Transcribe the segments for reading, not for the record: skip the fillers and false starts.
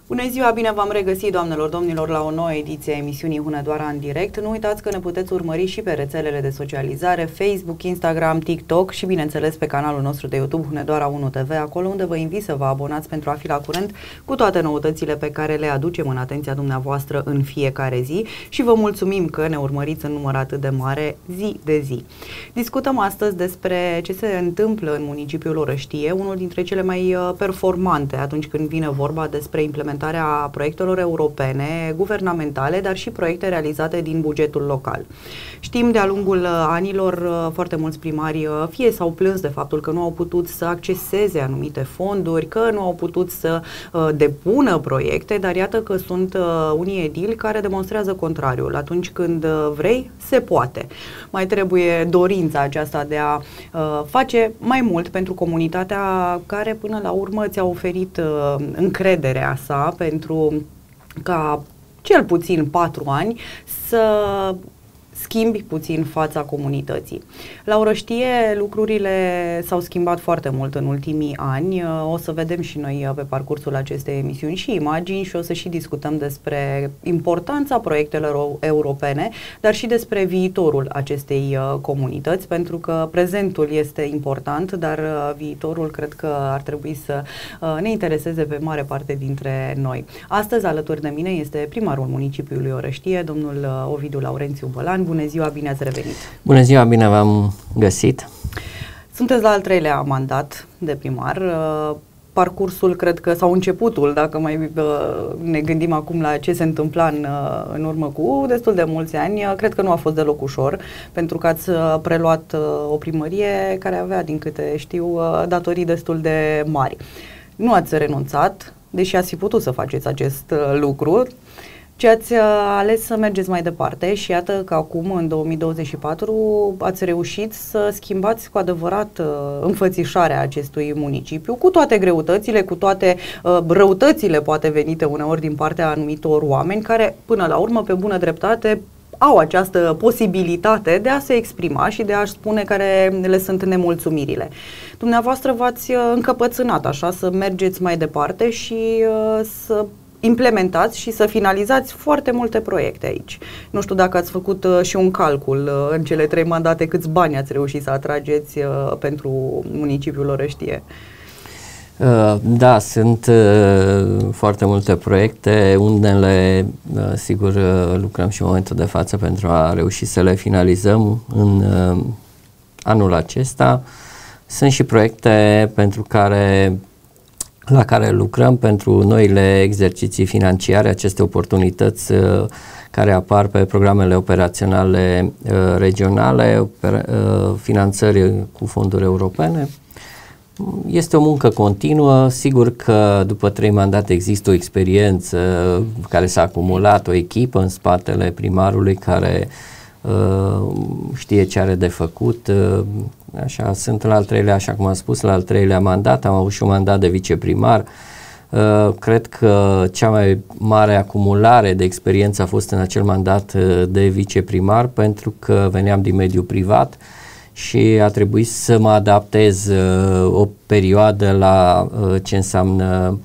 Bună ziua, bine v-am regăsit, doamnelor, domnilor, la o nouă ediție a emisiunii Hunedoara în direct. Nu uitați că ne puteți urmări și pe rețelele de socializare, Facebook, Instagram, TikTok și, bineînțeles, pe canalul nostru de YouTube Hunedoara 1 TV, acolo unde vă invit să vă abonați pentru a fi la curent cu toate noutățile pe care le aducem în atenția dumneavoastră în fiecare zi și vă mulțumim că ne urmăriți în număr atât de mare zi de zi. Discutăm astăzi despre ce se întâmplă în municipiul Orăștie, unul dintre cele mai performante atunci când vine vorba despre implementarea proiectelor europene, guvernamentale, dar și proiecte realizate din bugetul local. Știm de-a lungul anilor foarte mulți primari fie s-au plâns de faptul că nu au putut să acceseze anumite fonduri, că nu au putut să depună proiecte, dar iată că sunt unii edili care demonstrează contrariul. Atunci când vrei, se poate. Mai trebuie dorința aceasta de a face mai mult pentru comunitatea care până la urmă ți-a oferit încrederea sa pentru ca cel puțin 4 ani să schimbi puțin fața comunității. La Orăștie lucrurile s-au schimbat foarte mult în ultimii ani. O să vedem și noi pe parcursul acestei emisiuni și imagini și o să și discutăm despre importanța proiectelor europene, dar și despre viitorul acestei comunități, pentru că prezentul este important, dar viitorul cred că ar trebui să ne intereseze pe mare parte dintre noi. Astăzi alături de mine este primarul municipiului Orăștie, domnul Ovidiu Laurențiu Bălan. Bună ziua, bine ați revenit! Bună ziua, bine v-am găsit! Sunteți la al 3-lea mandat de primar. Parcursul, cred că, sau începutul, dacă mai ne gândim acum la ce se întâmpla în urmă cu destul de mulți ani, cred că nu a fost deloc ușor, pentru că ați preluat o primărie care avea, din câte știu, datorii destul de mari. Nu ați renunțat, deși ați fi putut să faceți acest lucru, ci ați ales să mergeți mai departe și iată că acum, în 2024, ați reușit să schimbați cu adevărat înfățișarea acestui municipiu, cu toate greutățile, cu toate răutățile poate venite uneori din partea anumitor oameni care, până la urmă, pe bună dreptate, au această posibilitate de a se exprima și de a-și spune care le sunt nemulțumirile. Dumneavoastră v-ați încăpățânat așa să mergeți mai departe și să implementați și să finalizați foarte multe proiecte aici. Nu știu dacă ați făcut și un calcul în cele 3 mandate, câți bani ați reușit să atrageți pentru municipiul Orăștie. Da, sunt foarte multe proiecte, unele, sigur, lucrăm și în momentul de față pentru a reuși să le finalizăm în anul acesta. Sunt și proiecte la care lucrăm pentru noile exerciții financiare, aceste oportunități care apar pe programele operaționale regionale, finanțări cu fonduri europene. Este o muncă continuă, sigur că după 3 mandate există o experiență care s-a acumulat, o echipă în spatele primarului care știe ce are de făcut. Așa, sunt la al 3-lea, așa cum am spus, la al 3-lea mandat, am avut și un mandat de viceprimar. Cred că cea mai mare acumulare de experiență a fost în acel mandat de viceprimar, pentru că veneam din mediul privat și a trebuit să mă adaptez o perioadă la ce înseamnă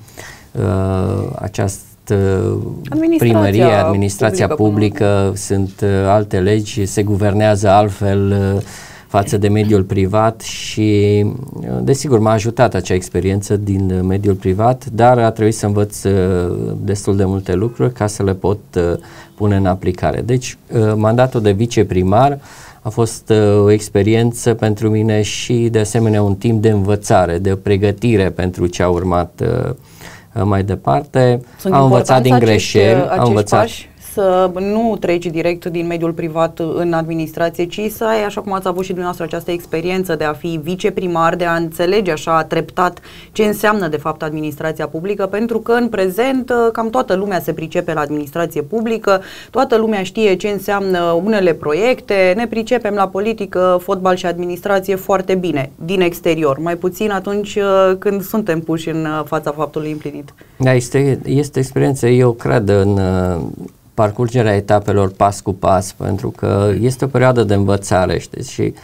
această primărie, administrația publică, sunt alte legi, se guvernează altfel față de mediul privat și desigur m-a ajutat acea experiență din mediul privat, dar a trebuit să învăț destul de multe lucruri ca să le pot pune în aplicare. Deci mandatul de viceprimar a fost o experiență pentru mine și de asemenea un timp de învățare, de pregătire pentru ce a urmat mai departe. Am învățat din greșeli, am învățat pași, să nu treci direct din mediul privat în administrație, ci să ai, așa cum ați avut și dumneavoastră, această experiență de a fi viceprimar, de a înțelege așa treptat ce înseamnă de fapt administrația publică, pentru că în prezent cam toată lumea se pricepe la administrație publică, toată lumea știe ce înseamnă unele proiecte, ne pricepem la politică, fotbal și administrație foarte bine din exterior, mai puțin atunci când suntem puși în fața faptului împlinit. Da, este experiență, eu cred în parcurgerea etapelor pas cu pas, pentru că este o perioadă de învățare, știți, și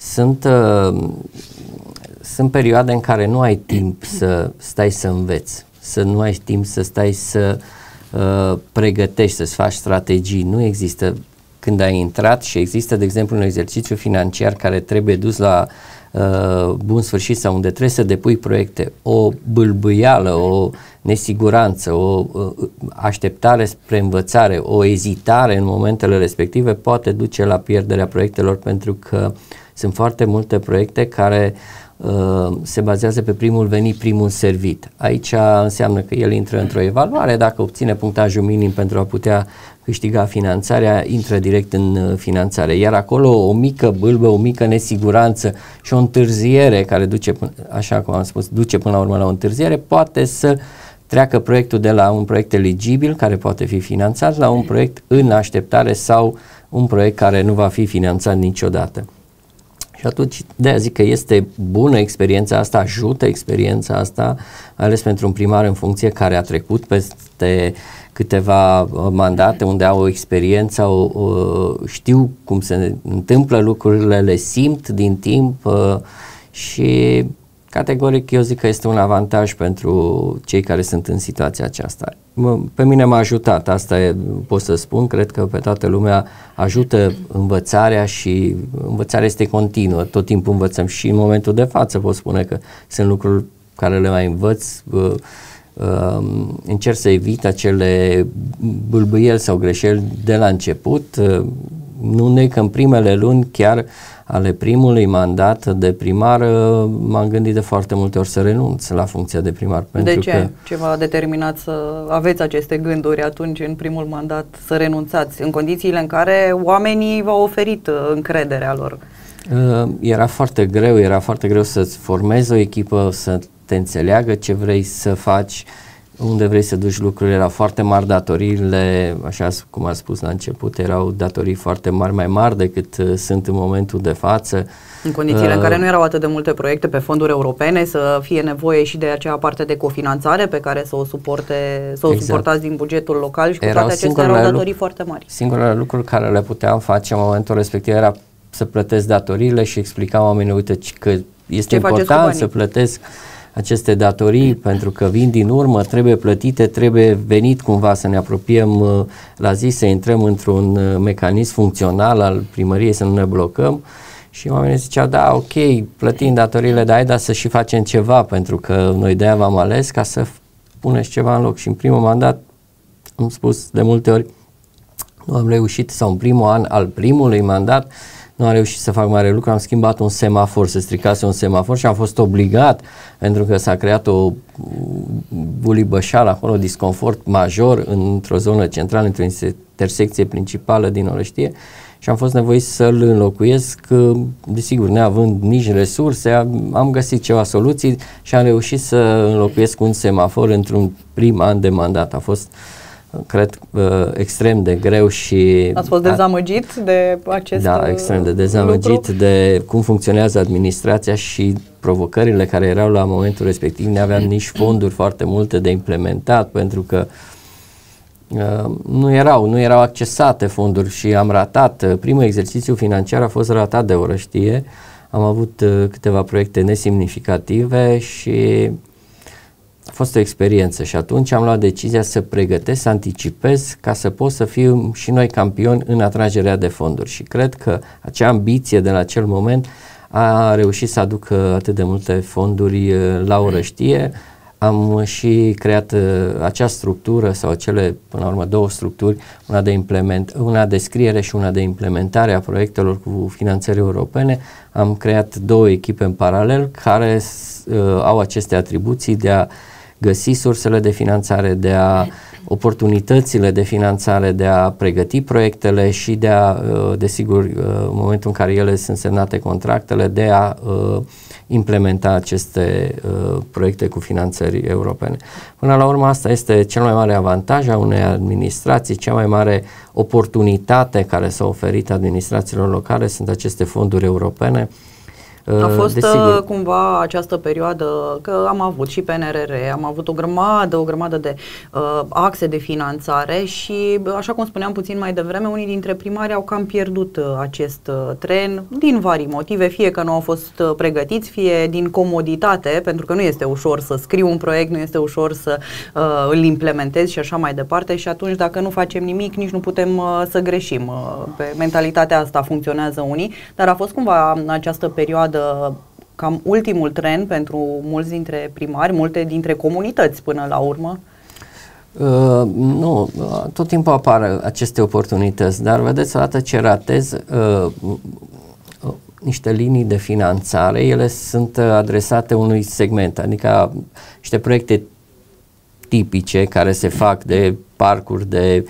sunt perioade în care nu ai timp să stai să înveți. să nu ai timp să stai să pregătești, să-ți faci strategii. Nu există când ai intrat și există, de exemplu, un exercițiu financiar care trebuie dus la bun sfârșit sau unde trebuie să depui proiecte, o bâlbâială, o nesiguranță, o așteptare spre învățare, o ezitare în momentele respective poate duce la pierderea proiectelor, pentru că sunt foarte multe proiecte care se bazează pe primul venit, primul servit. Aici înseamnă că el intră într-o evaluare, dacă obține punctajul minim pentru a putea câștiga finanțarea, intră direct în finanțare. Iar acolo o mică bâlbă, o mică nesiguranță și o întârziere care duce, așa cum am spus, duce până la urmă la o întârziere, poate să treacă proiectul de la un proiect eligibil care poate fi finanțat la un proiect în așteptare sau un proiect care nu va fi finanțat niciodată. Și atunci, de-aia zic că este bună experiența asta, ajută experiența asta, ales pentru un primar în funcție care a trecut peste câteva mandate unde au o experiență, știu cum se întâmplă lucrurile, le simt din timp și categoric eu zic că este un avantaj pentru cei care sunt în situația aceasta. Pe mine m-a ajutat, asta pot să spun, cred că pe toată lumea ajută învățarea și învățarea este continuă, tot timpul învățăm și în momentul de față pot spune că sunt lucruri care le mai învăț, încerc să evit acele bâlbâieli sau greșeli de la început, nu neg că în primele luni chiar ale primului mandat de primar m-am gândit de foarte multe ori să renunț la funcția de primar. De ce? Că ce v-a determinat să aveți aceste gânduri atunci în primul mandat să renunțați, în condițiile în care oamenii v-au oferit încrederea lor? Era foarte greu să-ți formezi o echipă, să te înțeleagă ce vrei să faci, unde vrei să duci lucrurile. Erau foarte mari datoriile, așa cum am spus la început, erau datorii foarte mari, mai mari decât sunt în momentul de față. În condițiile în care nu erau atât de multe proiecte pe fonduri europene, să fie nevoie și de acea parte de cofinanțare pe care să o suportați din bugetul local și cu toate acestea erau datorii foarte mari. Singurele lucruri care le puteam face în momentul respectiv era să plătesc datoriile și explicam oamenilor, uite că este important să plătesc aceste datorii pentru că vin din urmă, trebuie plătite, trebuie venit cumva să ne apropiem la zi, să intrăm într-un mecanism funcțional al primăriei, să nu ne blocăm. Și oamenii ziceau, da, ok, plătim datoriile, dar să și facem ceva, pentru că noi de-aia v-am ales ca să puneți ceva în loc. Și în primul mandat, am spus de multe ori, nu am reușit, sau în primul an al primului mandat, nu am reușit să fac mare lucru, am schimbat un semafor, se stricase un semafor și am fost obligat, pentru că s-a creat o bulibășală acolo, disconfort major într-o zonă centrală, într-o intersecție principală din Orăștie și am fost nevoit să-l înlocuiesc, desigur, neavând nici resurse, am găsit ceva soluții și am reușit să înlocuiesc un semafor într-un prim an de mandat. A fost, cred, extrem de greu și... Ați fost dezamăgit de acest Da, extrem de dezamăgit lucru? De cum funcționează administrația și provocările care erau la momentul respectiv. Nu aveam nici fonduri foarte multe de implementat, pentru că nu erau accesate fonduri și am ratat. Primul exercițiu financiar a fost ratat de Orăștie. Am avut câteva proiecte nesemnificative și a fost o experiență și atunci am luat decizia să pregătesc, să anticipez ca să pot să fiu și noi campioni în atragerea de fonduri și cred că acea ambiție de la acel moment a reușit să aducă atât de multe fonduri la Orăștie. Am și creat acea structură sau cele, până la urmă, două structuri, una de scriere și una de implementare a proiectelor cu finanțări europene. Am creat două echipe în paralel care au aceste atribuții de a găsi sursele de finanțare, oportunitățile de finanțare, de a pregăti proiectele și de a, desigur, în momentul în care ele sunt semnate contractele, de a implementa aceste proiecte cu finanțări europene. Până la urmă, asta este cel mai mare avantaj a unei administrații, cea mai mare oportunitate care s-a oferit administrațiilor locale sunt aceste fonduri europene. A fost cumva această perioadă, că am avut și PNRR, am avut o grămadă de axe de finanțare și, așa cum spuneam puțin mai devreme, unii dintre primari au cam pierdut acest tren din vari motive, fie că nu au fost pregătiți, fie din comoditate, pentru că nu este ușor să scriu un proiect, nu este ușor să îl implementezi și așa mai departe, și atunci dacă nu facem nimic, nici nu putem să greșim. Pe mentalitatea asta funcționează unii, dar a fost cumva această perioadă cam ultimul tren pentru mulți dintre primari, multe dintre comunități până la urmă? Nu, tot timpul apar aceste oportunități, dar vedeți, odată ce ratez niște linii de finanțare, ele sunt adresate unui segment, adică niște proiecte tipice care se fac de parcuri, de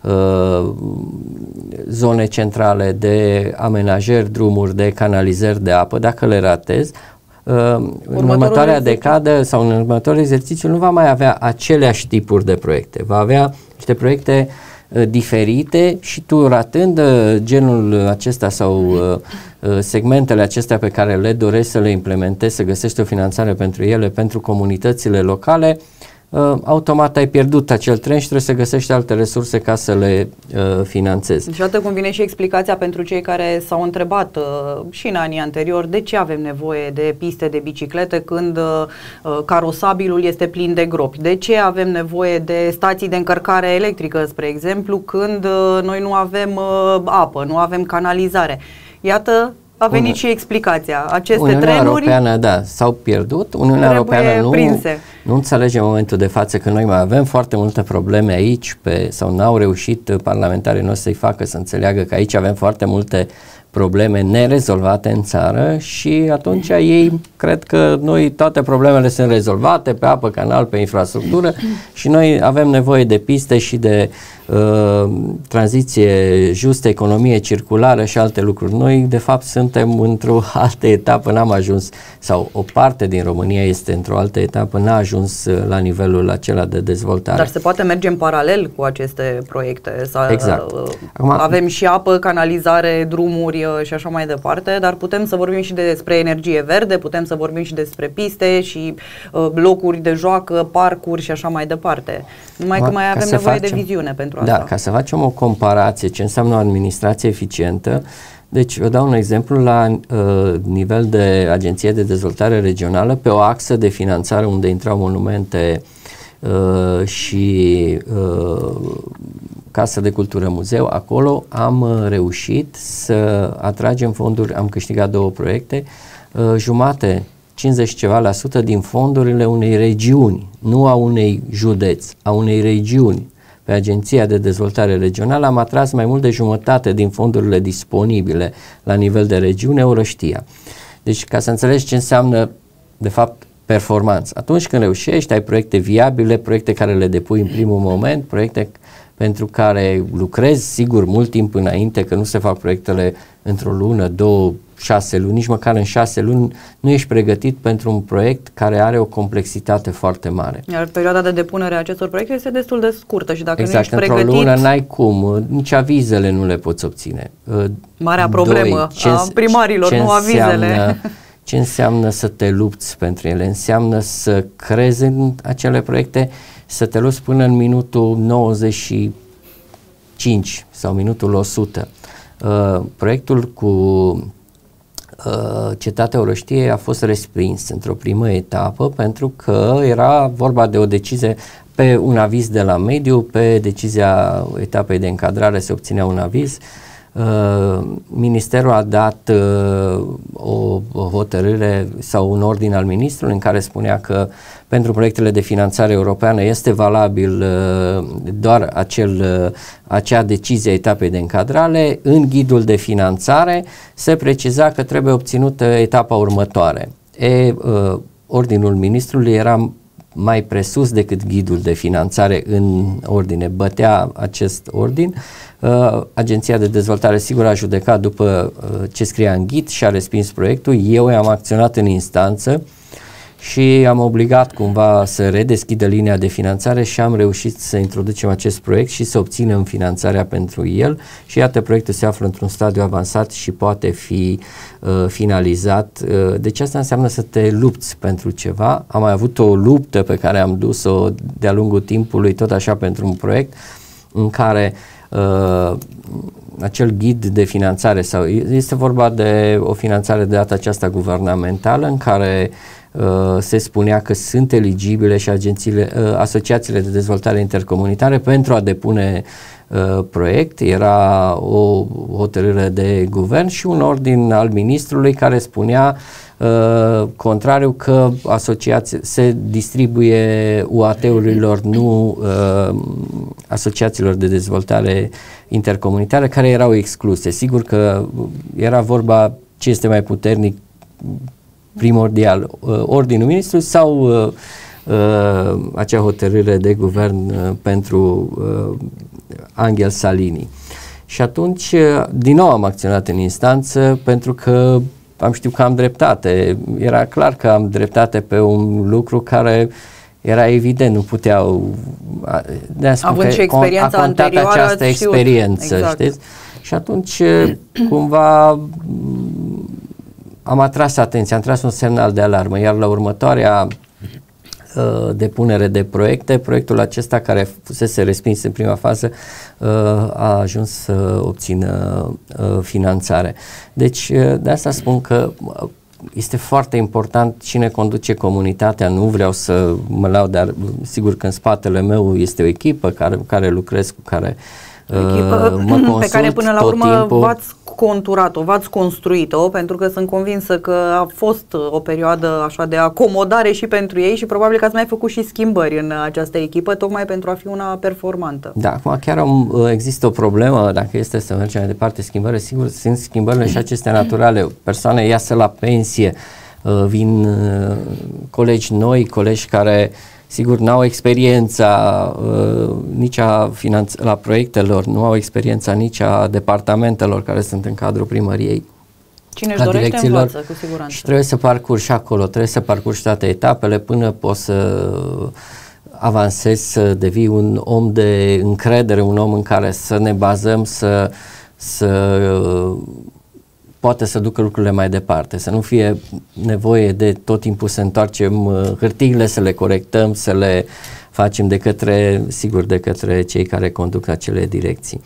zone centrale, de amenajări, drumuri, de canalizări de apă. Dacă le ratez, în următoarea decadă sau în următorul exercițiu nu va mai avea aceleași tipuri de proiecte. Va avea niște proiecte diferite și tu, ratând genul acesta sau segmentele acestea pe care le dorești să le implementezi, să găsești o finanțare pentru ele, pentru comunitățile locale, automat ai pierdut acel tren și trebuie să găsești alte resurse ca să le finanțezi. Și atât cum vine și explicația pentru cei care s-au întrebat și în anii anteriori de ce avem nevoie de piste de biciclete când carosabilul este plin de gropi, de ce avem nevoie de stații de încărcare electrică, spre exemplu, când noi nu avem apă, nu avem canalizare. Iată, a venit și explicația. Aceste Uniunea trenuri Europeană, da, s-au pierdut. Uniunea Europeană nu înțelege în momentul de față că noi mai avem foarte multe probleme aici sau n-au reușit parlamentarii noștri să-i facă să înțeleagă că aici avem foarte multe probleme nerezolvate în țară și atunci ei cred că noi toate problemele sunt rezolvate pe apă, canal, pe infrastructură și noi avem nevoie de piste și de tranziție justă, economie circulară și alte lucruri. Noi de fapt suntem într-o altă etapă, n-am ajuns, sau o parte din România este într-o altă etapă, n-a ajuns la nivelul acela de dezvoltare. Dar se poate merge în paralel cu aceste proiecte. Exact. Avem și apă, canalizare, drumuri și așa mai departe, dar putem să vorbim și despre energie verde, putem să vorbim și despre piste și locuri de joacă, parcuri și așa mai departe. Numai că mai avem nevoie de viziune pentru asta. Da, ca să facem o comparație ce înseamnă o administrație eficientă, deci vă dau un exemplu la nivel de Agenție de Dezvoltare Regională, pe o axă de finanțare unde intrau monumente și Casă de Cultură Muzeu, acolo am reușit să atragem fonduri, am câștigat 2 proiecte, jumate, 50 ceva la sută din fondurile unei regiuni, nu a unei județ, a unei regiuni. Pe Agenția de Dezvoltare Regională am atras mai mult de jumătate din fondurile disponibile la nivel de regiune Orăștia. Deci ca să înțelegi ce înseamnă de fapt performanță. Atunci când reușești, ai proiecte viabile, proiecte care le depui în primul moment, proiecte pentru care lucrezi, sigur, mult timp înainte, că nu se fac proiectele într-o lună, 2, 6 luni, nici măcar în 6 luni nu ești pregătit pentru un proiect care are o complexitate foarte mare. Iar perioada de depunere a acestor proiecte este destul de scurtă și dacă exact, nu ești pregătit... într-o lună n-ai cum, nici avizele nu le poți obține. Marea problemă a primarilor, nu avizele. Ce înseamnă să te lupți pentru ele? Înseamnă să crezi în acele proiecte, să te lupți până în minutul 95 sau minutul 100. Proiectul cu Cetatea Orăștiei a fost respins într-o primă etapă pentru că era vorba de o decizie pe un aviz de la mediu, pe decizia etapei de încadrare se obținea un aviz. Ministerul a dat o hotărâre sau un ordin al ministrului în care spunea că pentru proiectele de finanțare europeană este valabil doar acea decizie a etapei de încadrare. În ghidul de finanțare se preciza că trebuie obținută etapa următoare. Ordinul ministrului era mai presus decât ghidul de finanțare în ordine, bătea acest ordin. Agenția de Dezvoltare sigur a judecat după ce scria în ghid și a respins proiectul. Eu am acționat în instanță și am obligat cumva să redeschidă linia de finanțare și am reușit să introducem acest proiect și să obținem finanțarea pentru el și iată, proiectul se află într-un stadiu avansat și poate fi finalizat. Deci asta înseamnă să te lupți pentru ceva. Am mai avut o luptă pe care am dus-o de-a lungul timpului, tot așa pentru un proiect în care acel ghid de finanțare, sau este vorba de o finanțare de data aceasta guvernamentală, în care se spunea că sunt eligibile și asociațiile de dezvoltare intercomunitare pentru a depune proiect. Era o hotărâre de guvern și un ordin al ministrului care spunea contrariu, că se distribuie UAT-urilor, nu asociațiilor de dezvoltare intercomunitară, care erau excluse. Sigur că era vorba ce este mai puternic, primordial, ordinul ministrului sau acea hotărâre de guvern pentru Angel Salini. Și atunci din nou am acționat în instanță, pentru că am știut că am dreptate. Era clar că am dreptate pe un lucru care era evident, nu puteau, având și experiența anterioară, această experiență, exact. Știți? Și atunci cumva am atras atenția, am tras un semnal de alarmă, iar la următoarea depunere de proiecte, proiectul acesta, care fusese respins în prima fază, a ajuns să obțină finanțare. Deci de asta spun că este foarte important cine conduce comunitatea. Nu vreau să mă laud, dar sigur că în spatele meu este o echipă care lucrez, cu care mă consult pe care până la tot urmă timpul. v-ați conturat-o, v-ați construit-o, pentru că sunt convinsă că a fost o perioadă așa de acomodare și pentru ei și probabil că ați mai făcut și schimbări în această echipă, tocmai pentru a fi una performantă. Da, acum chiar există o problemă, dacă este să mergem mai departe, schimbări, sigur, sunt schimbările și acestea naturale. Persoane iasă la pensie, vin colegi noi, colegi care sigur n-au experiența nici la proiectelor, nu au experiența nici a departamentelor care sunt în cadrul primăriei. Cine își dorește învață, cu siguranță. Și trebuie să parcurgi și acolo, trebuie să parcurgi toate etapele până poți să avansezi, să devii un om de încredere, un om în care să ne bazăm, să poate să ducă lucrurile mai departe, să nu fie nevoie de tot timpul să întoarcem hârtiile, să le corectăm, să le facem de către cei care conduc acele direcții.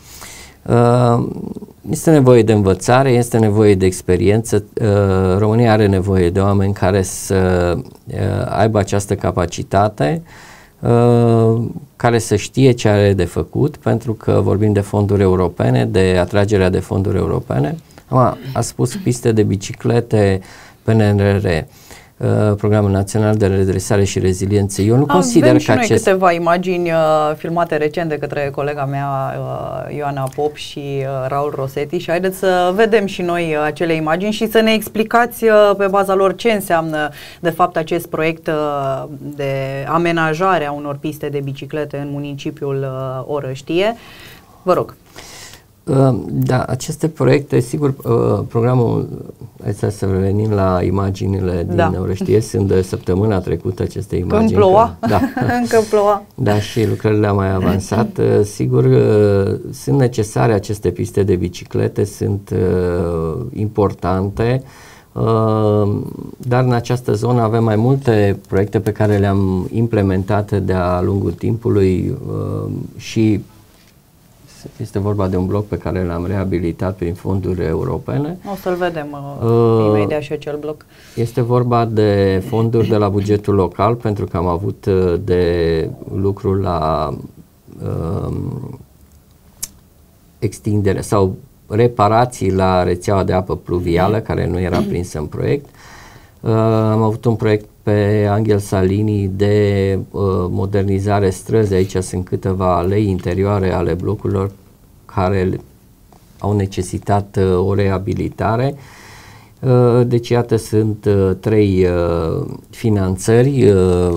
Este nevoie de învățare, este nevoie de experiență. România are nevoie de oameni care să aibă această capacitate, care să știe ce are de făcut, pentru că vorbim de fonduri europene, de atragerea de fonduri europene. A spus piste de biciclete, PNRR, Programul Național de Redresare și Reziliență. Eu nu consider că noi câteva imagini filmate recent de către colega mea Ioana Pop și Raul Rosetti și haideți să vedem și noi acele imagini și să ne explicați pe baza lor ce înseamnă de fapt acest proiect de amenajare a unor piste de biciclete în municipiul Orăștie. Vă rog. Da, aceste proiecte, sigur, programul, hai să revenim la imaginile din Orăștie, sunt de săptămâna trecută aceste imagini. Când ploua? Încă ploua. Da, și lucrările au mai avansat. Sigur, sunt necesare aceste piste de biciclete, sunt importante, dar în această zonă avem mai multe proiecte pe care le-am implementate de-a lungul timpului și este vorba de un bloc pe care l-am reabilitat prin fonduri europene. O să-l vedem imediat și acel bloc. Este vorba de fonduri de la bugetul local, pentru că am avut de lucru la extindere sau reparații la rețeaua de apă pluvială, care nu era prinsă în proiect. Am avut un proiect pe Angel Salini de modernizare străzi. Aici sunt câteva alei interioare ale blocurilor care au necesitat o reabilitare. Deci iată, sunt 3 finanțări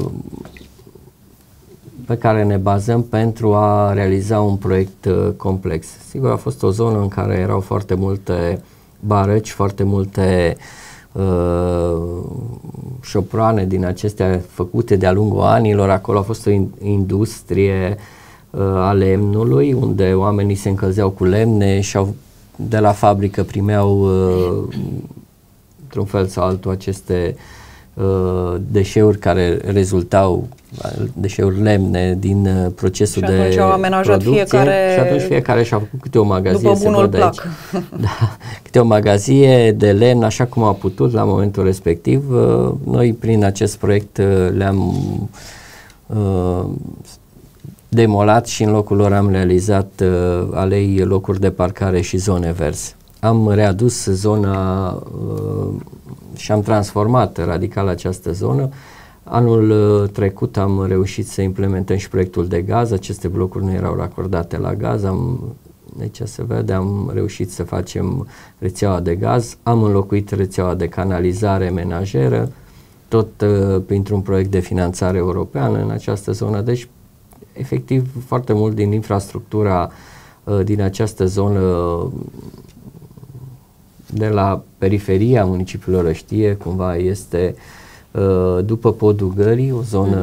pe care ne bazăm pentru a realiza un proiect complex. Sigur, a fost o zonă în care erau foarte multe barăci, foarte multe șoproane din acestea făcute de-a lungul anilor. Acolo a fost o industrie a lemnului, unde oamenii se încălzeau cu lemne și de la fabrică primeau într-un fel sau altul aceste deșeuri care rezultau, deșeuri lemne din procesul de producție. Și atunci au amenajat fiecare... Și atunci fiecare și-a făcut câte o magazie. După bunul plac. Da, câte o magazie de lemn, așa cum a putut la momentul respectiv. Noi prin acest proiect le-am demolat și în locul lor am realizat alei, locuri de parcare și zone verzi. Am readus zona și am transformat radical această zonă. Anul trecut am reușit să implementăm și proiectul de gaz. Aceste blocuri nu erau racordate la gaz. Deci se vede, am reușit să facem rețeaua de gaz. Am înlocuit rețeaua de canalizare menajeră, tot printr-un proiect de finanțare europeană în această zonă. Deci, efectiv, foarte mult din infrastructura din această zonă de la periferia municipiului Orăștie, cumva este după Podul Gării, o zonă,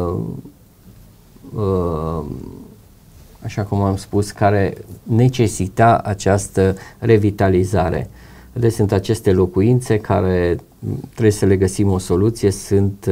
așa cum am spus, care necesita această revitalizare. Deci sunt aceste locuințe care trebuie să le găsim o soluție, sunt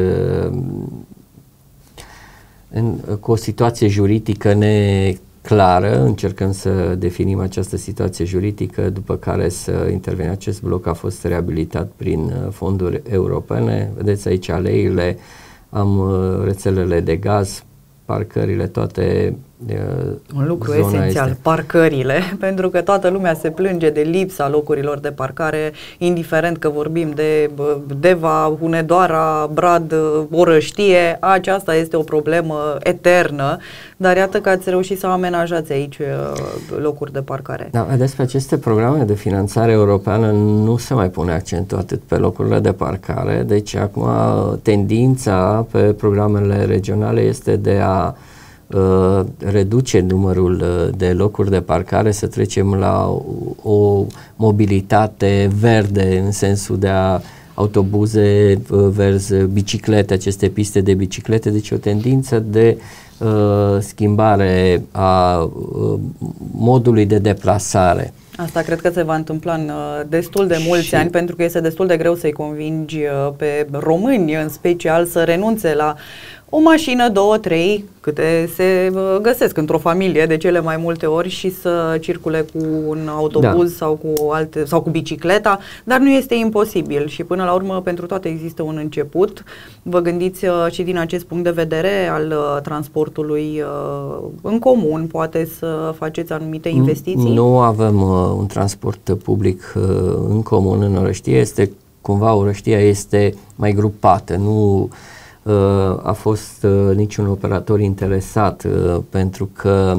cu o situație juridică neclară, încercăm să definim această situație juridică, după care să intervenim. Acest bloc a fost reabilitat prin fonduri europene. Vedeți aici aleile, am rețelele de gaz, parcările, toate. Un lucru esențial, parcările, pentru că toată lumea se plânge de lipsa locurilor de parcare, indiferent că vorbim de Deva, Hunedoara, Brad, Orăștie, aceasta este o problemă eternă, dar iată că ați reușit să amenajați aici locuri de parcare. Da, despre aceste programe de finanțare europeană nu se mai pune accentul atât pe locurile de parcare, deci acum tendința pe programele regionale este de a reduce numărul de locuri de parcare, să trecem la o mobilitate verde în sensul de autobuze verzi, biciclete, aceste piste de biciclete, deci o tendință de schimbare a modului de deplasare. Asta cred că se va întâmpla în destul de mulți ani, pentru că este destul de greu să-i convingi pe români, în special, să renunțe la o mașină, 2, 3, câte se găsesc într-o familie de cele mai multe ori, și să circule cu un autobuz sau cu bicicleta, dar nu este imposibil și până la urmă pentru toate există un început. Vă gândiți și din acest punct de vedere al transportului în comun, poate să faceți anumite investiții? Nu avem un transport public în comun în Orăștie, este cumva Orăștia este mai grupată, nu a fost niciun operator interesat, pentru că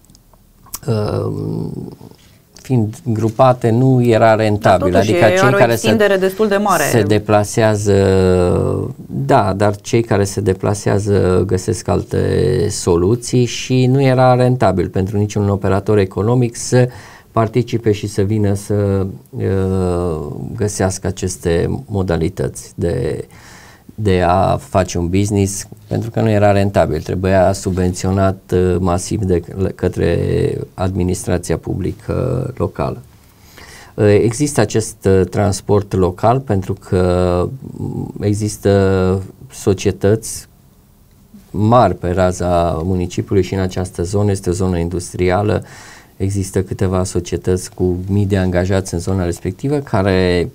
fiind grupate nu era rentabil, dar adică cei care destul de mare. Se deplasează, da, dar cei care se deplasează găsesc alte soluții și nu era rentabil pentru niciun operator economic să participe și să vină să găsească aceste modalități de a face un business, pentru că nu era rentabil, trebuia subvenționat masiv de către administrația publică locală. Există acest transport local pentru că există societăți mari pe raza municipiului și în această zonă este o zonă industrială, există câteva societăți cu mii de angajați în zona respectivă care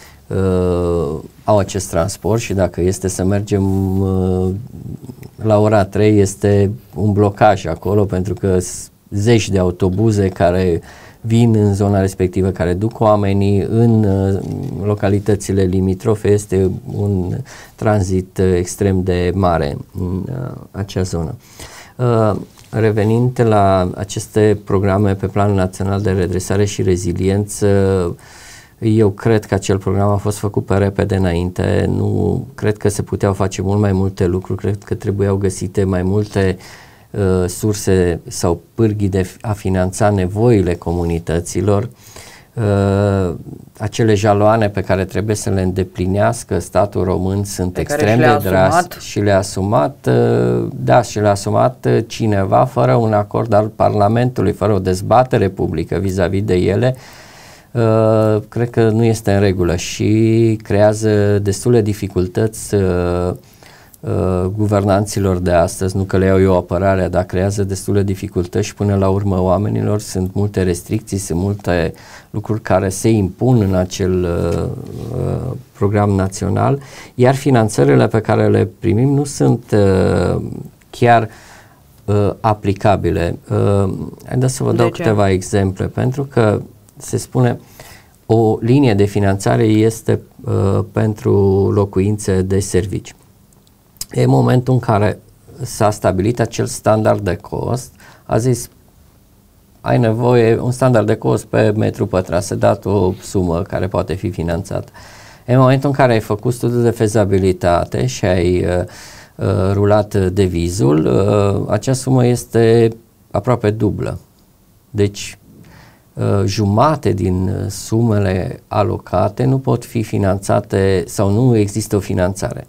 au acest transport și dacă este să mergem la ora 3 este un blocaj acolo, pentru că zeci de autobuze care vin în zona respectivă, care duc oamenii în localitățile limitrofe, este un tranzit extrem de mare în acea zonă. Revenind la aceste programe pe plan național de redresare și reziliență, eu cred că acel program a fost făcut pe repede înainte, nu cred că se puteau face mult mai multe lucruri, cred că trebuiau găsite mai multe surse sau pârghii de a finanța nevoile comunităților. acele jaloane pe care trebuie să le îndeplinească statul român sunt extrem de drasti și le-a asumat, și le-a asumat cineva fără un acord al Parlamentului, fără o dezbatere publică vis-a-vis de ele. Cred că nu este în regulă și creează destule dificultăți guvernanților de astăzi, nu că le iau eu apărarea, dar creează destule dificultăți și până la urmă oamenilor sunt multe restricții, sunt multe lucruri care se impun în acel program național, iar finanțările pe care le primim nu sunt chiar aplicabile. Haideți să vă dau câteva exemple, pentru că se spune o linie de finanțare este pentru locuințe de servicii. E momentul în care s-a stabilit acel standard de cost, a zis ai nevoie, un standard de cost pe metru pătrat, se dat o sumă care poate fi finanțată. În momentul în care ai făcut studiul de fezabilitate și ai rulat devizul, acea sumă este aproape dublă. Deci jumate din sumele alocate nu pot fi finanțate sau nu există o finanțare.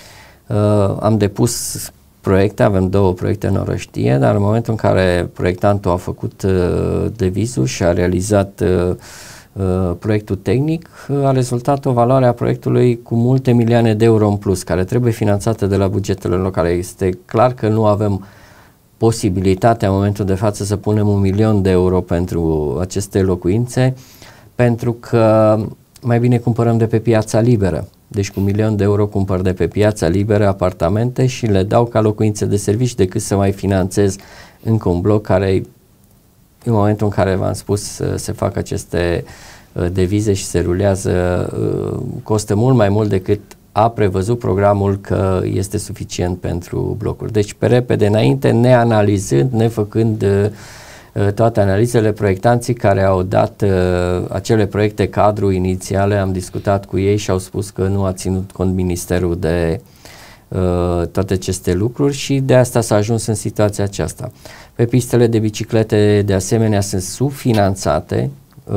Am depus proiecte, avem 2 proiecte în Orăștie, dar în momentul în care proiectantul a făcut devizul și a realizat proiectul tehnic, a rezultat o valoare a proiectului cu multe milioane de euro în plus, care trebuie finanțate de la bugetele locale. Este clar că nu avem posibilitatea în momentul de față să punem 1.000.000 de euro pentru aceste locuințe, pentru că mai bine cumpărăm de pe piața liberă. Deci cu 1.000.000 de euro cumpăr de pe piața liberă apartamente și le dau ca locuințe de servicii decât să mai finanțez încă un bloc care, în momentul în care v-am spus se fac aceste devize și se rulează, costă mult mai mult decât a prevăzut programul că este suficient pentru blocuri. Deci pe repede înainte, neanalizând, nefăcând toate analizele, proiectanții care au dat acele proiecte cadru inițiale, am discutat cu ei și au spus că nu a ținut cont ministerul de toate aceste lucruri și de asta s-a ajuns în situația aceasta. Pe pistele de biciclete de asemenea sunt subfinanțate,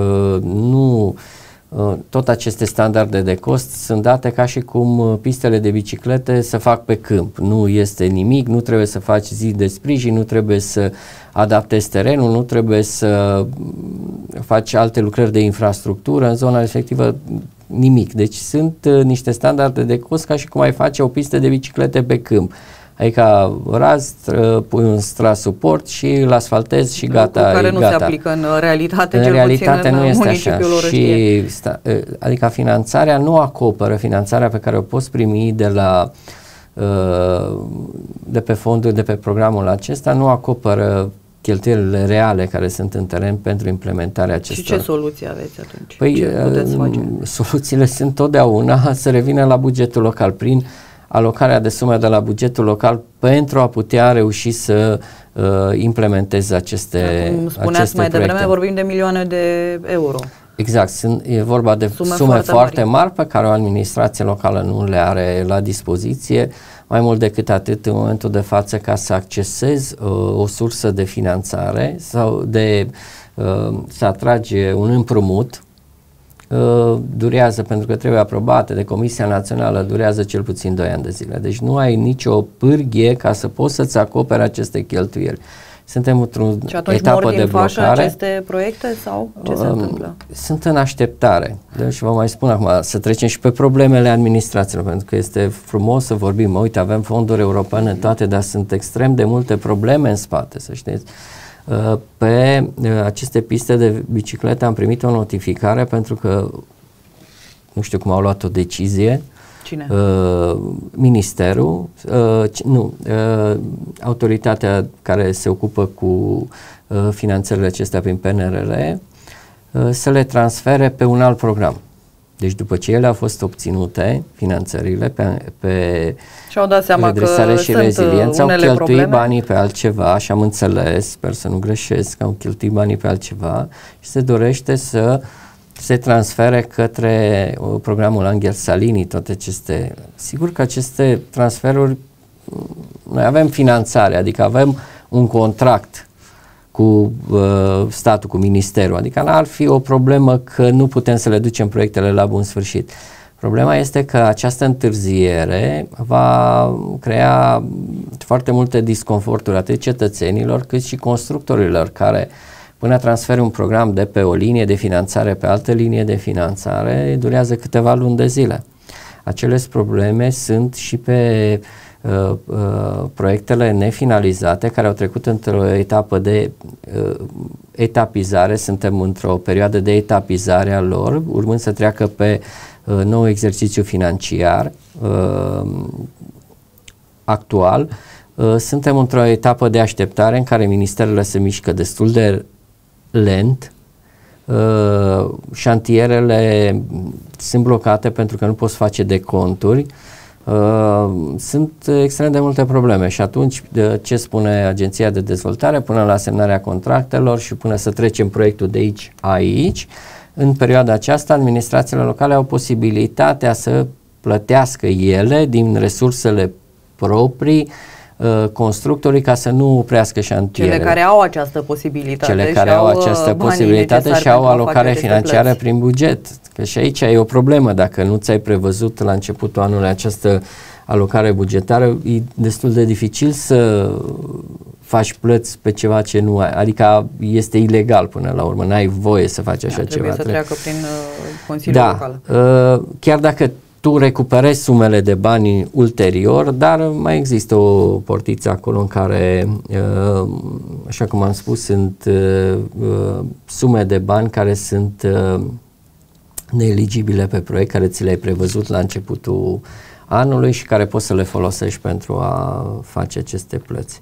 tot aceste standarde de cost sunt date ca și cum pistele de biciclete se fac pe câmp. Nu este nimic, nu trebuie să faci zid de sprijin, nu trebuie să adaptezi terenul, nu trebuie să faci alte lucrări de infrastructură în zona respectivă, nimic. Deci sunt niște standarde de cost ca și cum ai face o pistă de biciclete pe câmp. Adică razi, pui un strat suport și îl asfaltezi și gata. Care nu se aplică în realitate, în cel realitate puțin nu în este așa. Și adică finanțarea nu acoperă, finanțarea pe care o poți primi de pe fonduri, de pe programul acesta, nu acoperă cheltuielile reale care sunt în teren pentru implementarea acestor. Și ce soluții aveți atunci? Păi, ce puteți face? Soluțiile sunt totdeauna să revină la bugetul local prin alocarea de sume de la bugetul local pentru a putea reuși să implementeze aceste Cum spuneați mai devreme, vorbim de milioane de euro. Exact, e vorba de sume foarte mari pe care o administrație locală nu le are la dispoziție. Mai mult decât atât, în momentul de față, ca să accesezi o sursă de finanțare sau să atragi un împrumut, durează, pentru că trebuie aprobate de Comisia Națională, durează cel puțin 2 ani de zile. Deci nu ai nicio pârghie ca să poți să-ți acoperi aceste cheltuieli. Suntem într-o etapă de blocare. Aceste proiecte sau ce se întâmplă? Sunt în așteptare. Deci vă mai spun acum, să trecem și pe problemele administrațiilor, pentru că este frumos să vorbim, uite, avem fonduri europene toate, dar sunt extrem de multe probleme în spate, să știți. Pe aceste piste de biciclete am primit o notificare pentru că nu știu cum au luat o decizie. Cine? Ministerul, autoritatea care se ocupă cu finanțările acestea prin PNRR, să le transfere pe un alt program. Deci după ce ele au fost obținute, finanțările pe și-au dat seama redresare că și reziliență, au cheltuit probleme. banii pe altceva și am înțeles, sper să nu greșesc, au cheltuit banii pe altceva și se dorește să se transfere către programul Angel Salini, toate aceste. Sigur că aceste transferuri, noi avem finanțare, adică avem un contract cu statul, cu ministerul. Adică n-ar fi o problemă că nu putem să le ducem proiectele la bun sfârșit. Problema este că această întârziere va crea foarte multe disconforturi atât cetățenilor cât și constructorilor care până transferă un program de pe o linie de finanțare pe altă linie de finanțare durează câteva luni de zile. Acele probleme sunt și pe proiectele nefinalizate care au trecut într-o etapă de etapizare, suntem într-o perioadă de etapizare a lor, urmând să treacă pe nou exercițiu financiar actual. Suntem într-o etapă de așteptare în care ministerele se mișcă destul de lent, șantierele sunt blocate pentru că nu poți face deconturi, sunt extrem de multe probleme și atunci ce spune Agenția de Dezvoltare până la semnarea contractelor și până să trecem proiectul de aici, în perioada aceasta administrațiile locale au posibilitatea să plătească ele din resursele proprii constructorii ca să nu oprească șantierele. Cele care au această posibilitate. Cele care au această posibilitate și au alocare financiară prin buget. Că și aici e o problemă. Dacă nu ți-ai prevăzut la începutul anului această alocare bugetară, e destul de dificil să faci plăți pe ceva ce nu ai. Adică este ilegal până la urmă. N-ai voie să faci așa ceva. Trebuie să treacă prin Consiliul Local. Chiar dacă tu recuperezi sumele de bani ulterior, dar mai există o portiță acolo în care, așa cum am spus, sunt sume de bani care sunt neeligibile pe proiect, care ți le-ai prevăzut la începutul anului și care poți să le folosești pentru a face aceste plăți.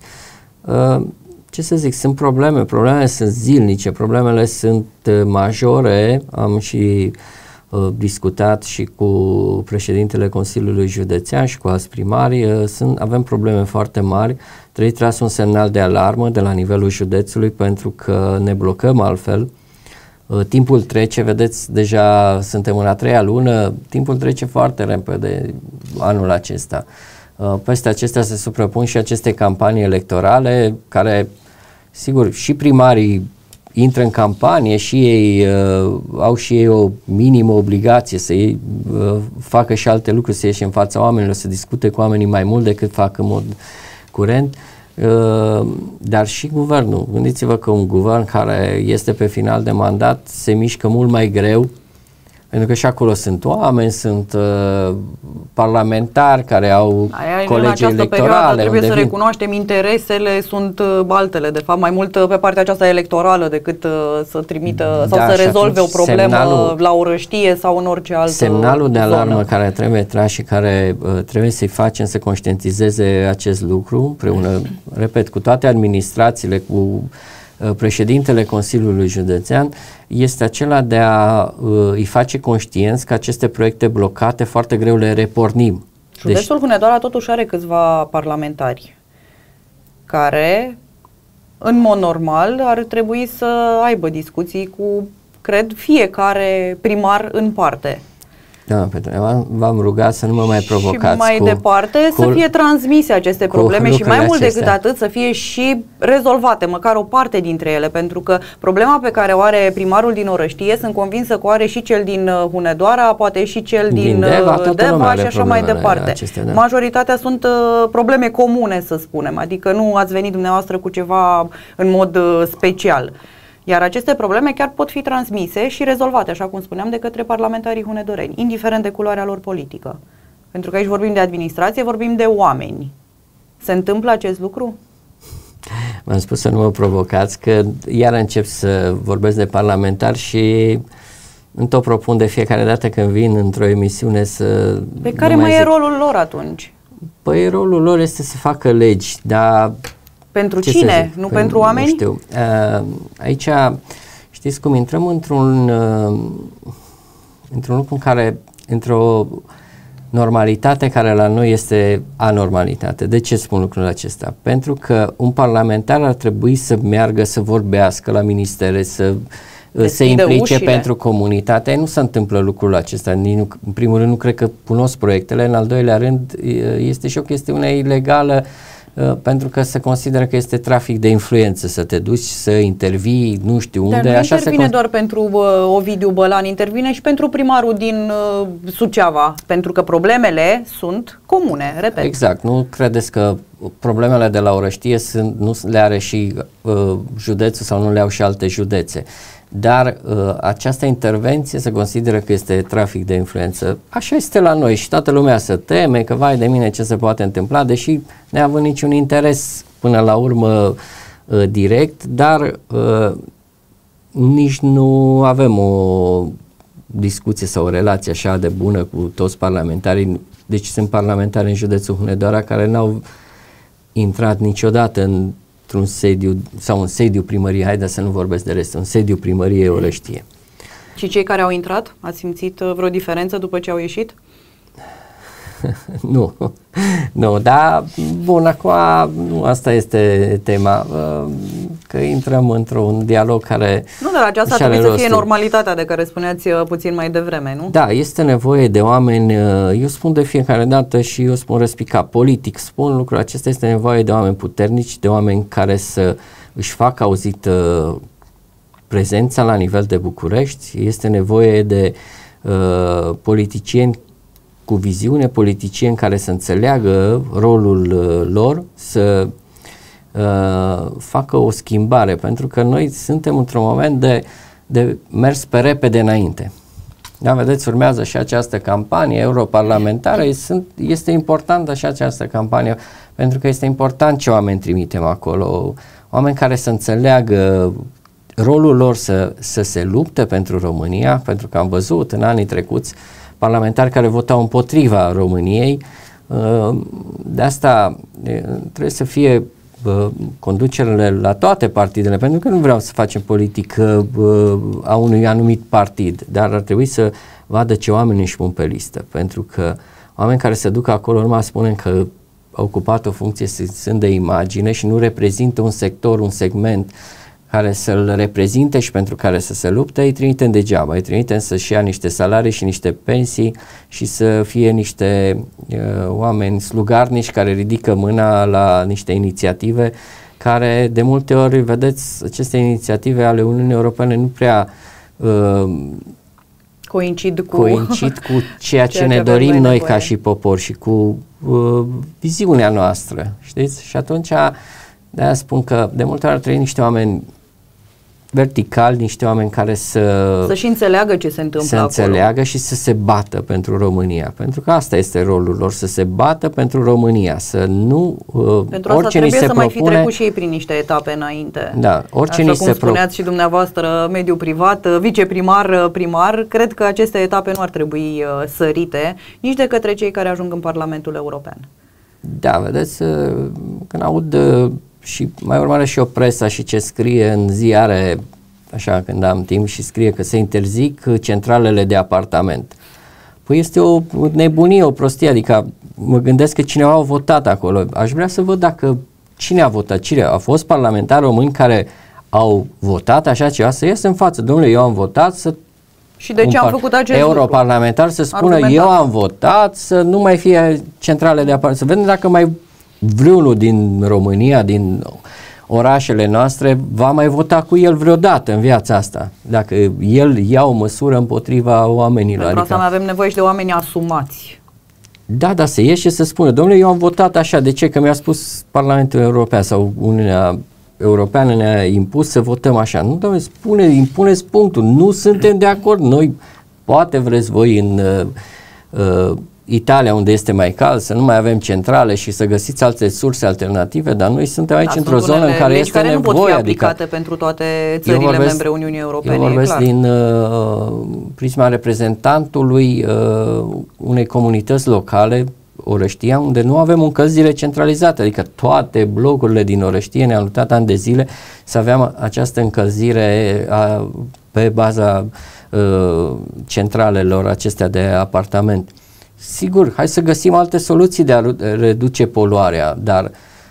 Ce să zic, sunt problemele sunt zilnice, problemele sunt majore, am și discutat și cu președintele Consiliului Județean și cu alți primari, avem probleme foarte mari, trebuie tras un semnal de alarmă de la nivelul județului pentru că ne blocăm altfel. Timpul trece, vedeți, deja suntem în a treia lună, timpul trece foarte repede anul acesta. Peste acestea se suprapun și aceste campanii electorale care, sigur, și primarii intră în campanie și ei au și ei o minimă obligație să ei facă și alte lucruri, să ieși în fața oamenilor, să discute cu oamenii mai mult decât fac în mod curent, dar și guvernul. Gândiți-vă că un guvern care este pe final de mandat se mișcă mult mai greu, pentru că și acolo sunt oameni, sunt parlamentari care au colegi electorale. Trebuie să recunoaștem, interesele sunt altele, de fapt, mai mult pe partea aceasta electorală decât să trimită sau să rezolve o problemă la o răștie sau în orice altă semnalul de alarmă zonă care trebuie tras și care trebuie să-i facem să conștientizeze acest lucru, împreună, repet, cu toate administrațiile, cu președintele Consiliului Județean, este acela de a îi face conștienți că aceste proiecte blocate foarte greu le repornim. Județul Hunedoara totuși are câțiva parlamentari care, în mod normal, ar trebui să aibă discuții cu, cred, fiecare primar în parte. Da, Petru, v-am rugat să nu mă mai provocați. Și mai departe să fie transmise aceste probleme și mai mult decât atât să fie și rezolvate, măcar o parte dintre ele, pentru că problema pe care o are primarul din Orăștie, sunt convinsă că o are și cel din Hunedoara, poate și cel din Deva și așa mai departe. Acestea, da. Majoritatea sunt probleme comune, să spunem, adică nu ați venit dumneavoastră cu ceva în mod special. Iar aceste probleme chiar pot fi transmise și rezolvate, așa cum spuneam, de către parlamentarii hunedoreni, indiferent de culoarea lor politică. Pentru că aici vorbim de administrație, vorbim de oameni. Se întâmplă acest lucru? M-am spus să nu mă provocați, că iar încep să vorbesc de parlamentari și îmi tot propun de fiecare dată când vin într-o emisiune să... Pe care mai e rolul lor atunci? Păi rolul lor este să facă legi, dar... Pentru cine? Nu pentru oameni? Nu știu. Aici, știți cum, intrăm într-un lucru în care, într-o normalitate care la noi este anormalitate. De ce spun lucrul acesta? Pentru că un parlamentar ar trebui să meargă să vorbească la ministere, să se implice ușile pentru comunitate. Nu se întâmplă lucrul acesta. În primul rând nu cred că cunosc proiectele, în al doilea rând este și o chestiune ilegală pentru că se consideră că este trafic de influență să te duci să intervii nu știu unde. Dar nu așa intervine doar pentru Ovidiu Bălan, intervine și pentru primarul din Suceava, pentru că problemele sunt comune, repet. Exact, nu credeți că problemele de la Orăștie nu le are și județul sau nu le au și alte județe. Dar această intervenție se consideră că este trafic de influență. Așa este la noi și toată lumea se teme că vai de mine ce se poate întâmpla, deși neavând niciun interes până la urmă direct, dar nici nu avem o discuție sau o relație așa de bună cu toți parlamentarii. Deci sunt parlamentari în județul Hunedoara care n-au intrat niciodată într-un sediu sau un sediu primăriei, haide să nu vorbesc de rest, un sediu primăriei Orăștie. Și cei care au intrat, ați simțit vreo diferență după ce au ieșit? Nu, dar bun, acum nu asta este tema, că intrăm într-un dialog care... Nu, dar aceasta trebuie să fie normalitatea de care spuneați puțin mai devreme, nu? Da, este nevoie de oameni, eu spun de fiecare dată și eu spun răspicat, politic spun lucrul acesta, este nevoie de oameni puternici, de oameni care să își facă auzit prezența la nivel de București, este nevoie de politicieni cu viziune, politicieni care să înțeleagă rolul lor, să facă o schimbare, pentru că noi suntem într-un moment de mers pe repede înainte. Da, vedeți, urmează și această campanie europarlamentară, este importantă și această campanie, pentru că este important ce oameni trimitem acolo, oameni care să înțeleagă rolul lor să se lupte pentru România, pentru că am văzut în anii trecuți parlamentari care votau împotriva României. De asta trebuie să fie conducerile la toate partidele, pentru că nu vreau să facem politică a unui anumit partid, dar ar trebui să vadă ce oameni își pun pe listă, pentru că oameni care se duc acolo numai spunem că au ocupat o funcție, sunt de imagine și nu reprezintă un sector, un segment care să-l reprezinte și pentru care să se lupte, îi trimitem degeaba, îi trimitem să-și ia niște salarii și niște pensii și să fie niște oameni slugarnici care ridică mâna la niște inițiative care de multe ori, vedeți, aceste inițiative ale Uniunii Europene nu prea coincid cu ceea ce ne dorim noi ca și popor și cu viziunea noastră, știți? Și atunci de-aia spun că de multe ori ar trebui niște oameni verticali, niște oameni care să-și înțeleagă ce se întâmplă acolo. Înțeleagă și să se bată pentru România, pentru că asta este rolul lor, să se bată pentru România, să nu pentru asta trebuie să mai fi trecut și ei prin niște etape înainte. Da, orice așa cum spuneați și dumneavoastră, mediul privat, viceprimar, primar, cred că aceste etape nu ar trebui sărite nici de către cei care ajung în Parlamentul European. Da, vedeți, când aud și mai urmare și o presa și ce scrie în ziare, așa când am timp, și scrie că se interzic centralele de apartament. Păi este o nebunie, o prostie, adică mă gândesc că cineva a votat acolo. Aș vrea să văd dacă cine a votat, cine a fost parlamentari români care au votat așa ceva, să iasă în față. Domnule, eu am votat să... Și de ce am făcut acest europarlamentar să spună argumentat. Eu am votat să nu mai fie centrale de apartament. Să vedem dacă mai vreunul din România, din orașele noastre, va mai vota cu el vreodată în viața asta. Dacă el ia o măsură împotriva oamenilor. Pentru asta mai avem nevoie și de oameni asumați. Da, dar să ieși și să spună, domnule, eu am votat așa, de ce? Că mi-a spus Parlamentul European sau Uniunea Europeană ne-a impus să votăm așa. Nu, domnule, impuneți punctul, nu suntem de acord. Noi, poate vreți voi în Italia, unde este mai cald, să nu mai avem centrale și să găsiți alte surse alternative, dar noi suntem aici într-o zonă în care este care nevoie. Nu pot fi aplicate pentru toate țările membre Uniunii Europene. Eu vorbesc din prisma reprezentantului unei comunități locale, Orăștia, unde nu avem încălzire centralizată, adică toate blocurile din Orăștie ne-au luptat ani de zile să avem această încălzire pe baza centralelor acestea de apartament. Sigur, hai să găsim alte soluții de a reduce poluarea, dar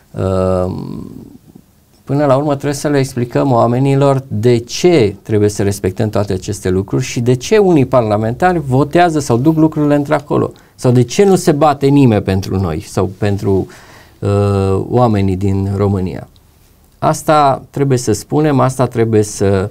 până la urmă trebuie să le explicăm oamenilor de ce trebuie să respectăm toate aceste lucruri și de ce unii parlamentari votează sau duc lucrurile într-acolo sau de ce nu se bate nimeni pentru noi sau pentru oamenii din România. Asta trebuie să spunem, asta trebuie să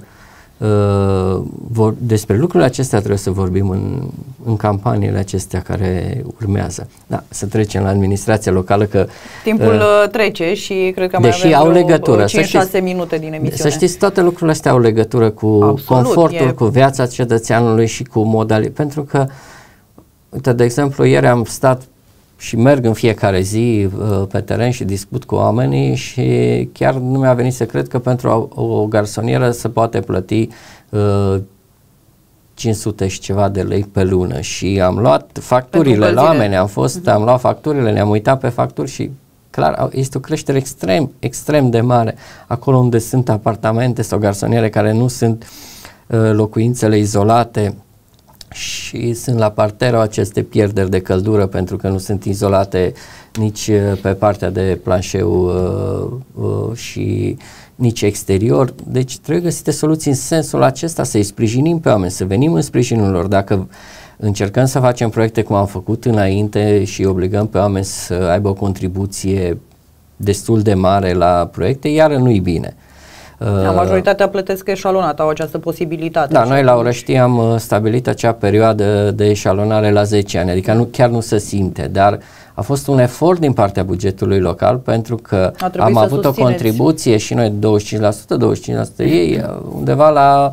despre lucrurile acestea trebuie să vorbim în campaniile acestea care urmează. Da, să trecem la administrația locală, că timpul trece și cred că mai avem legătură, 5-6 minute din emisiune. Să știți, toate lucrurile astea au legătură cu confortul, cu viața cetățeanului și cu modalități. Pentru că, uite, de exemplu, ieri am stat și merg în fiecare zi pe teren și discut cu oamenii și chiar nu mi-a venit să cred că pentru o garsonieră se poate plăti 500 și ceva de lei pe lună și am luat facturile la oameni, am luat facturile, ne-am uitat pe facturi și clar este o creștere extrem de mare acolo unde sunt apartamente sau garsoniere care nu sunt locuințele izolate și sunt la parter aceste pierderi de căldură pentru că nu sunt izolate nici pe partea de planșeu și nici exterior. Deci trebuie găsite soluții în sensul acesta, să-i sprijinim pe oameni, să venim în sprijinul lor. Dacă încercăm să facem proiecte cum am făcut înainte și obligăm pe oameni să aibă o contribuție destul de mare la proiecte, iar nu-i bine. Majoritatea plătesc eșalonat, au această posibilitate. Da, noi la Orăștie am stabilit acea perioadă de eșalonare la 10 ani, adică chiar nu se simte, dar a fost un efort din partea bugetului local pentru că am avut o contribuție și noi 25%, ei undeva la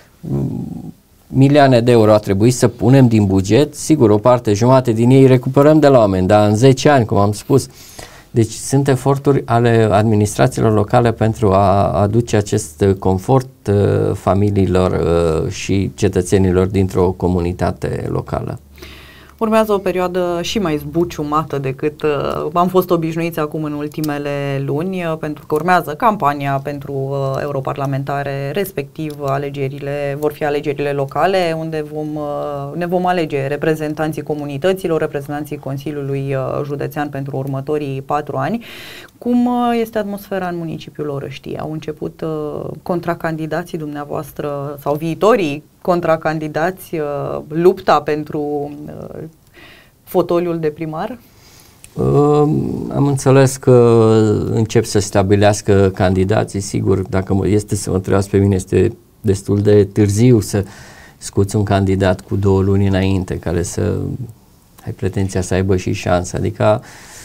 milioane de euro a trebuit să punem din buget, sigur o parte, jumate din ei recuperăm de la oameni, dar în 10 ani, cum am spus. Deci sunt eforturi ale administrațiilor locale pentru a aduce acest confort familiilor și cetățenilor dintr-o comunitate locală. Urmează o perioadă și mai zbuciumată decât am fost obișnuiți acum în ultimele luni, pentru că urmează campania pentru europarlamentare, respectiv vor fi alegerile locale, unde ne vom alege reprezentanții comunităților, reprezentanții Consiliului Județean pentru următorii 4 ani. Cum este atmosfera în municipiul Orăștie? Au început contracandidații dumneavoastră sau viitorii contracandidați lupta pentru fotoliul de primar? Am înțeles că încep să stabilească candidații, sigur, dacă este să mă întrebați pe mine, este destul de târziu să scoți un candidat cu 2 luni înainte, care să ai pretenția să aibă și șansă, adică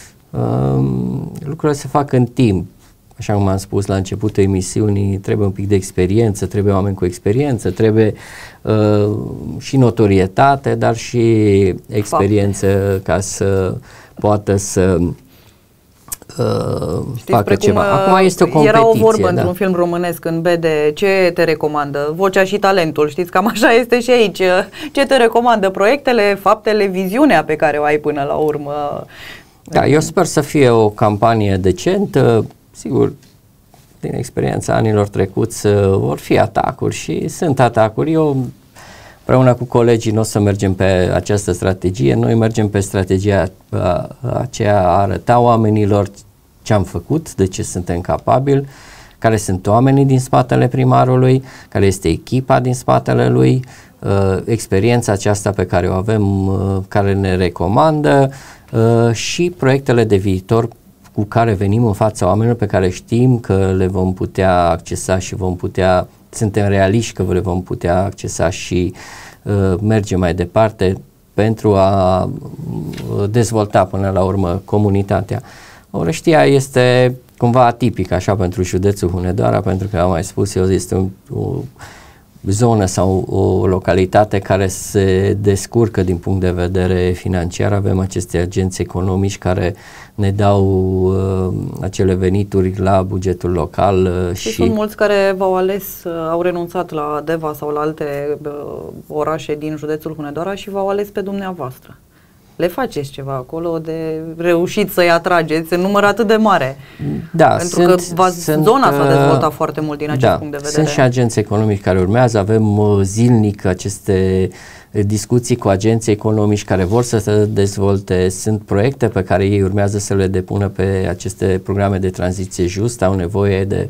lucrurile se fac în timp. Așa cum am spus la începutul emisiunii, trebuie un pic de experiență, trebuie oameni cu experiență, trebuie și notorietate, dar și experiență ca să poată să facă ceva. Acum este o competiție. Era o vorbă într-un film românesc în BD, ce te recomandă? Vocea și talentul, știți, cam așa este și aici. Ce te recomandă? Proiectele, faptele, viziunea pe care o ai până la urmă? Da, eu sper să fie o campanie decentă. Sigur, din experiența anilor trecuți vor fi atacuri și sunt atacuri. Eu, împreună cu colegii, nu o să mergem pe această strategie, noi mergem pe strategia aceea a arăta oamenilor ce am făcut, de ce suntem capabili, care sunt oamenii din spatele primarului, care este echipa din spatele lui, experiența aceasta pe care o avem, care ne recomandă și proiectele de viitor cu care venim în fața oamenilor, pe care știm că le vom putea accesa și suntem realiști că le vom putea accesa și merge mai departe pentru a dezvolta până la urmă comunitatea. Orăștia este cumva atipică așa pentru județul Hunedoara, pentru că am mai spus eu, este o zonă sau o localitate care se descurcă din punct de vedere financiar. Avem aceste agenți economici care ne dau acele venituri la bugetul local. Și sunt mulți care v-au ales, au renunțat la Deva sau la alte orașe din județul Hunedoara și v-au ales pe dumneavoastră. Le faceți ceva acolo de reușit să-i atrageți în număr atât de mare. Da, pentru că zona s-a dezvoltat foarte mult din acest punct de vedere. Sunt și agenți economici care urmează, avem zilnic aceste discuții cu agenții economici care vor să se dezvolte, sunt proiecte pe care ei urmează să le depună pe aceste programe de tranziție justă, au nevoie de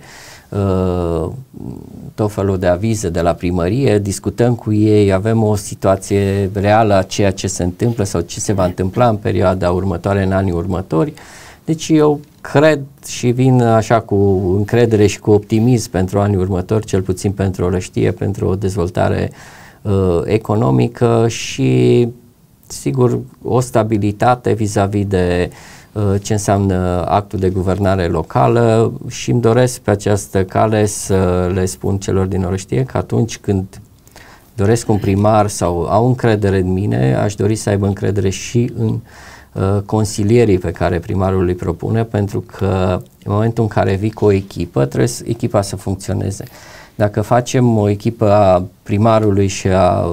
tot felul de avize de la primărie, discutăm cu ei, avem o situație reală a ceea ce se întâmplă sau ce se va întâmpla în perioada următoare, în anii următori Deci eu cred și vin așa cu încredere și cu optimism pentru anii următori, cel puțin pentru Orăștie, pentru o dezvoltare economică și sigur o stabilitate vis-a-vis de ce înseamnă actul de guvernare locală și îmi doresc pe această cale să le spun celor din Orăștie că atunci când doresc un primar sau au încredere în mine, aș dori să aibă încredere și în consilierii pe care primarul îi propune, pentru că în momentul în care vii cu o echipă, trebuie echipa să funcționeze. Dacă facem o echipă a primarului și a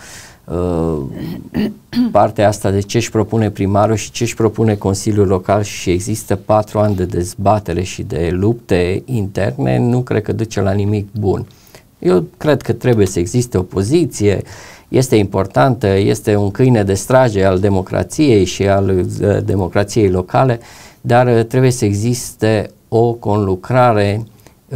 partea asta de ce își propune primarul și ce își propune Consiliul Local și există 4 ani de dezbatere și de lupte interne, nu cred că duce la nimic bun. Eu cred că trebuie să existe opoziție, este importantă, este un câine de strage al democrației și al democrației locale, dar trebuie să existe o conlucrare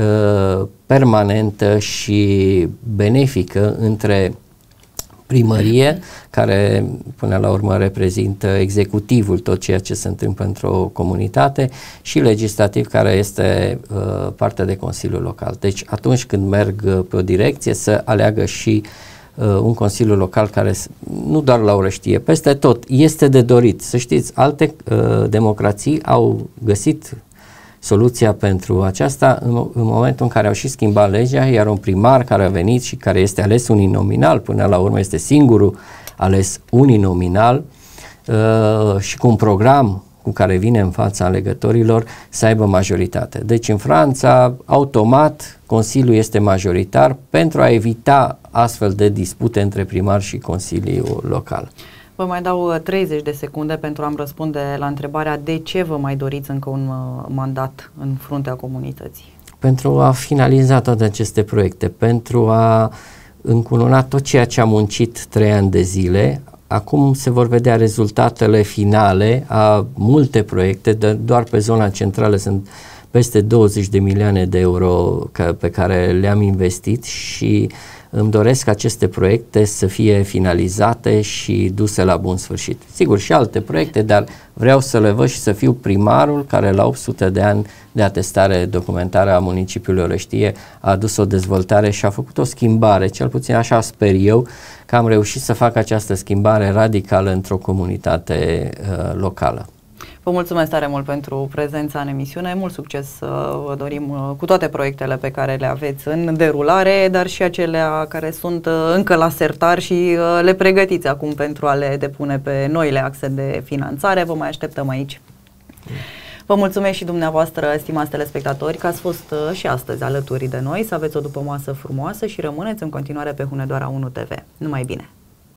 permanentă și benefică între primărie, care până la urmă reprezintă executivul, tot ceea ce se întâmplă într-o comunitate, și legislativ, care este partea de Consiliul Local. Deci atunci când merg pe o direcție, să aleagă și un Consiliu Local care, nu doar la Orăștie, peste tot, este de dorit. Să știți, alte democrații au găsit soluția pentru aceasta în momentul în care au și schimbat legea, iar un primar care a venit și care este ales uninominal, până la urmă este singurul ales uninominal și cu un program cu care vine în fața alegătorilor să aibă majoritate. Deci în Franța, automat, Consiliul este majoritar pentru a evita astfel de dispute între primar și Consiliul Local. Vă mai dau 30 de secunde pentru a-mi răspunde la întrebarea de ce vă mai doriți încă un mandat în fruntea comunității. Pentru a finaliza toate aceste proiecte, pentru a încununa tot ceea ce am muncit 3 ani de zile. Acum se vor vedea rezultatele finale a multe proiecte, doar pe zona centrală sunt peste 20 de milioane de euro pe care le-am investit și îmi doresc aceste proiecte să fie finalizate și duse la bun sfârșit. Sigur, și alte proiecte, dar vreau să le văd și să fiu primarul care la 800 de ani de atestare documentară a municipiului Orăștie a adus o dezvoltare și a făcut o schimbare, cel puțin așa sper eu, că am reușit să fac această schimbare radicală într-o comunitate locală. Vă mulțumesc tare mult pentru prezența în emisiune, mult succes vă dorim cu toate proiectele pe care le aveți în derulare, dar și acelea care sunt încă la sertar și le pregătiți acum pentru a le depune pe noile axe de finanțare. Vă mai așteptăm aici. Vă mulțumesc și dumneavoastră, stimați telespectatori, că ați fost și astăzi alături de noi, să aveți o dupămasă frumoasă și rămâneți în continuare pe Hunedoara 1 TV. Numai bine!